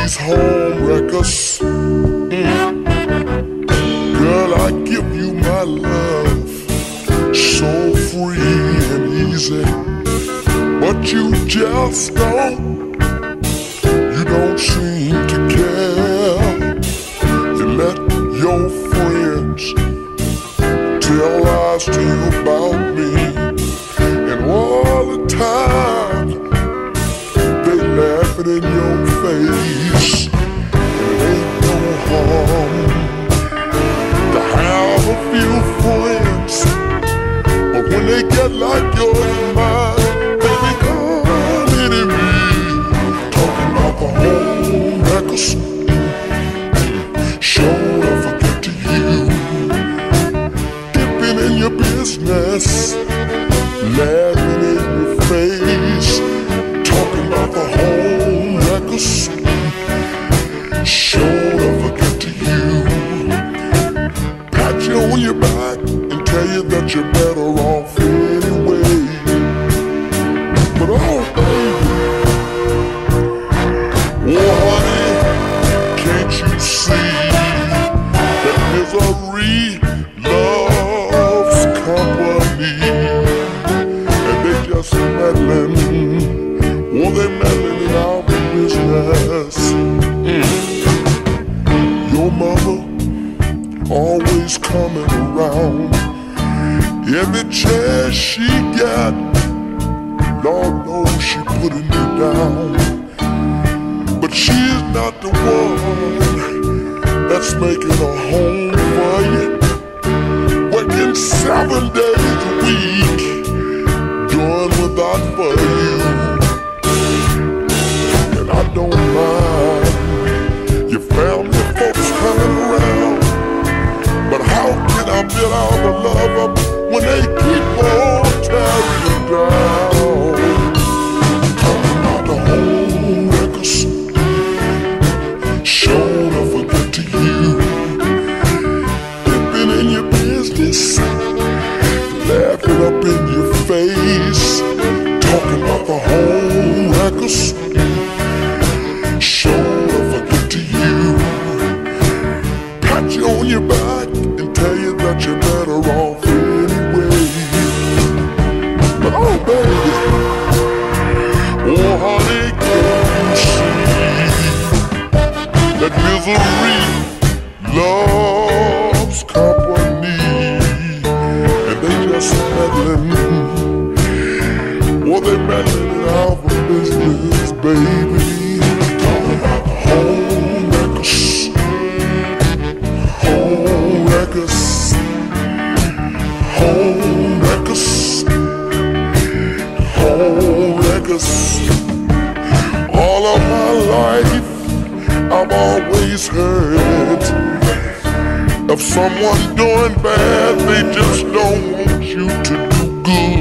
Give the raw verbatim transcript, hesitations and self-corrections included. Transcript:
these homewreckers. Mm. Girl, I give you my love, so free and easy, but you just don't, you don't seem to care. You let your friends tell lies to you about me, and all the time they laughing in your face. It ain't no harm to have a few friends, but when they get like yours and mine, they become enemies. Talking about the homewreckers, sure don't forget to you. Dipping in your business, laughing in your face. Talking about the homewreckers, sure don't forget to you. Pat you on your back and tell you that you're better off anyway. But oh baby, oh honey, can't you see that misery loves company? And they just meddling, oh they meddling in our business. Mm. Your mother always coming around, every chance she got, Lord knows she putting you down. But she's not the one that's making a home for you, working seven days a week, doing without for you. And I don't mind your family folks coming around, but how can I build all the love up when they keep on tearing you down? Talking about the homewreckers, sure don't forget to you. Dipping in your business, laughing up in your face. Talking about the homewreckers, sure don't forget to you. Pat you on your back and tell you that you're better off anyway. But oh baby, oh honey, can't you see that misery loves company? And they just meddling, oh they meddling in our business, baby. Talking about the homewreckers, homewreckers, homewreckers, homewreckers. All of my life I've always heard of someone doing bad, they just don't want you to do good.